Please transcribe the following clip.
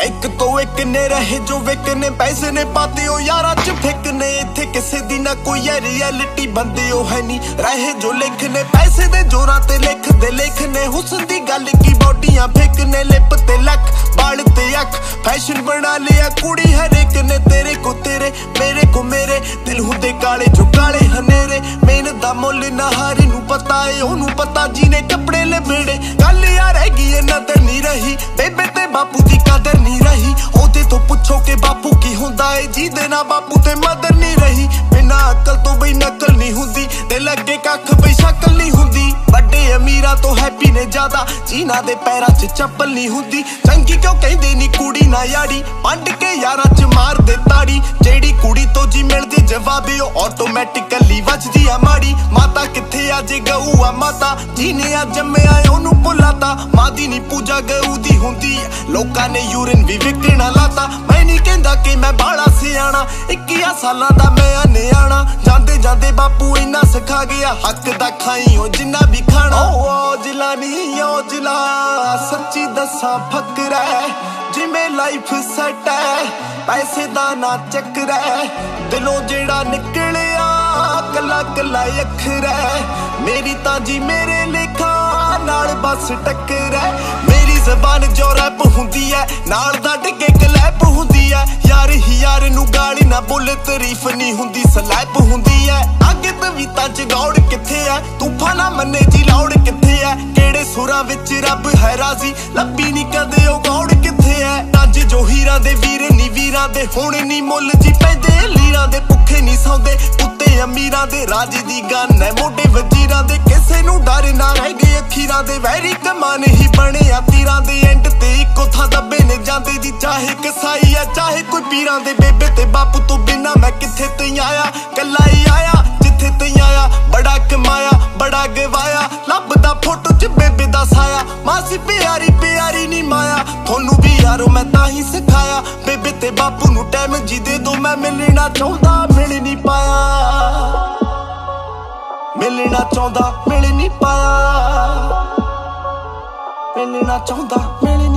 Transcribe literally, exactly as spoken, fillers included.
एक तो एक ने रहे जो विकने पैसे ने पाते हो यारा च फेकने इत्थे किसे दी ना कोई है रियलिटी बंदे हो है नी रहे जो लिखने पैसे दे जोरां ते लिख दे लिखने हुस्न दी गल की बॉडियां फेकने लिप ते लक बाल ते अख फैशन बना लिया कुड़ी हर एक ने तेरे को तेरे मेरे को मेरे दिल हुंदे काले जो काले हनेरे मेहनत दा मुल ना हारी नू पता है ओनू पता जीने कपड़े लबेड़े गल यार हैगी ए नदर नहीं रही बेबे ते बापू दी कदर नहीं रही ओदे तो पुछो के बापू की हुंदा है जी दे ना बापू ते मदर नहीं रही बिना अकल तो बई नकल नहीं हुंदी ते लगे कख बई शकल नहीं हुंदी बड़े अमीरा तो हैप्पी ने ज्यादा जीना दे पैरां च चप्पल नहीं हुंदी चंगी क्यों कहंदे नी कुड़ी ना यारी पंड के यारां च मार दे ताड़ी जेड़ी कुड़ी तो जी मिलदे जवाब ओ ऑटोमैटिकली वजदी आ माड़ी माता किथे अज गऊ आ माता जीने आ जम्मिया ओनू भुलाता मां दी नी पूजा गऊ दी हुंदी लोकां ने यूरिन भी विकणा लाता मैं नहीं कहंदा कि मैं बाला सियाणा इक्कीस सालां दा मैं नियाणा जांदे जांदे बापू इन्ना सिखा गया हक दा खाई ओ जिन्ना भी खाना ओ जिला नी ओ जिला सच्ची दसा फकर है जिमें लाइफ सेट है पैसे दा ना चक्कर है दिलों जेड़ा निकलिया कला कला अखर है मेरी ताजी मेरे लेखा नाल बस टक्कर है मेरी जबान जो रैप हुंदी है नाल दा डिगे क्लैप हुंदी है यार ही यार नू गाली ना बोले तारीफ नहीं हुंदी स्लैप हुंदी है आगे तवीता च गौड़ किथे है तूफान ना मन्ने जी लौड़ किथे है केड़े सुरां विच रब है राजी लब्बी नहीं कदे ओ गौड़ किथे है अज जो हीरां दे वीर नी वीरां दे हुण नी मुल जी पैंदे लीरां दे भुखे नहीं सौंदे कुत्ते अमीरां दे राज दी गन है मोढे वजीरां दे किसे नू डर ना रह गए अखीरां दे वैरी कमान ही बने आ तीरां दे एंड ते इक्को थां दबे ने जांदे दी चाहे कसाई है चाहे कोई पीरां दे बेबे ते बापू तो बिना मैं किथे तई आया कल्ला ही आया जिथे तई आया बड़ा कमाया बड़ा गवाया लभदा फोटो च बेबे दा साया मासी प्यारी प्यारी नी माया थोनू भी यारो मैं ताही सिखाया बेबे ते बापू नू टाइम जी दे दो मैं मिलना चाहंदा मिल नहीं पाया मिलना चाहंदा मिल नहीं पाया मिलना चाहंदा मिल